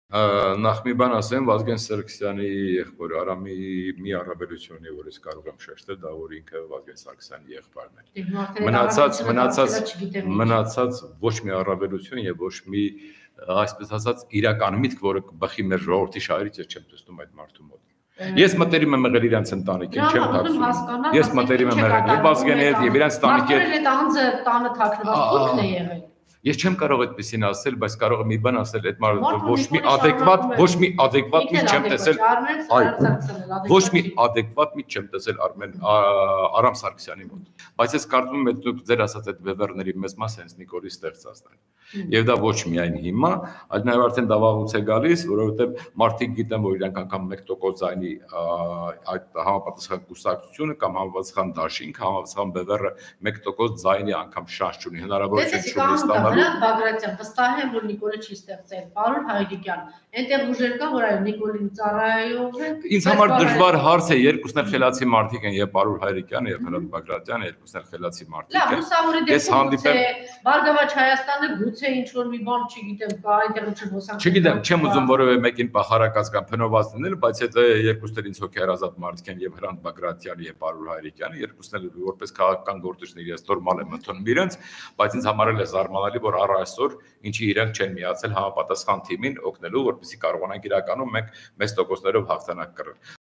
Նախ մի բան ասեմ, Վազգեն Սարգսյանի եղբորը Արամի մի առավելություն է, որ ես կարող եմ շեշտել, դա որ ինքը Վազգեն Սարգսյանի եղբայրն է։ Մնացած ոչ մի առավելություն եւ ոչ մի, այսպես ասած, իրական միտք, որը կբխի մեր ժողովրդի շահերից, ես չեմ տեսնում այդ մարդու մոտ։ Ես մտերիմ եմ եղել իրանց ընտանիքին, չեմ թաքցնում։ Ես մտերիմ եմ եղել եւ Վազգենի հետ եւ իրանց ընտանիքի հետ։ Այդ անձը տանը թաքնված դուքն է եղել։ Ես չեմ կարող այդպեսին ասել, բայց կարող եմ մի բան ասել, այդ մարդը ոչ մի adekvat մի չեմ տեսել։ Ոչ մի adekvat մի չեմ տեսել Արամ Սարգսյանի մոտ։ Բայց ես կարծում եմ, այդ դուք ձեր ասած այդ վեվերների մեծ մասը հենց Նիկոլի ստեղծածն են։ Եվ դա ոչ միայն հիմա, այլ նաև արդեն դա վաղուց է գալիս, որովհետև մարդիկ գիտեն, որ իրանք անգամ 1% ձայնի այդ համապատասխան կուսակցությունը կամ համապատասխան դաշինք, համապատասխան բևեռը 1% ձայնի անգամ շանս չունի, հնարավորություն չունի ստանալու։ Բագրատյան, վստահ եմ, որ Նիկոլը չի ստեղծել, պարոն Հայրիկյան, այնտեղ ուժեր կա, որ այլ Նիկոլին ծառայող են։ Ինձ համար դժվար հարց է, երկուսն էլ խելացի մարդիկ են, եւ պարոն Հայրիկյանը եւ Հրանտ Բագրատյանը, երկուսն էլ խելացի մարդիկ են։ Ես հանդիպեմ Բարգավաճ Հայաստանը գուցե ինչ-որ մի բան, չգիտեմ, կա այնտեղ ինչ-որ Չգիտեմ, չեմ ուզում որևէ մեկին պախարակած կամ փնոված լինել, բայց այդ երկուսն էլ ինձ հոգեհարազատ մարդիկ են եւ Հրանտ Բագրատյանը եւ պարոն Հայրիկյանը, երկուսն էլ որպես քաղաքական գործիչներ ես նորմալ եմ ընդունում իրենց, բայց ինձ համար էլ է զարմանալի, որ առ այսօր ինչի իրենք չեն միացել համապատասխան թիմին օգնելու, որպեսզի կարողանանք իրականում մենք մեծ տոկոսներով հաղթանակ կռել։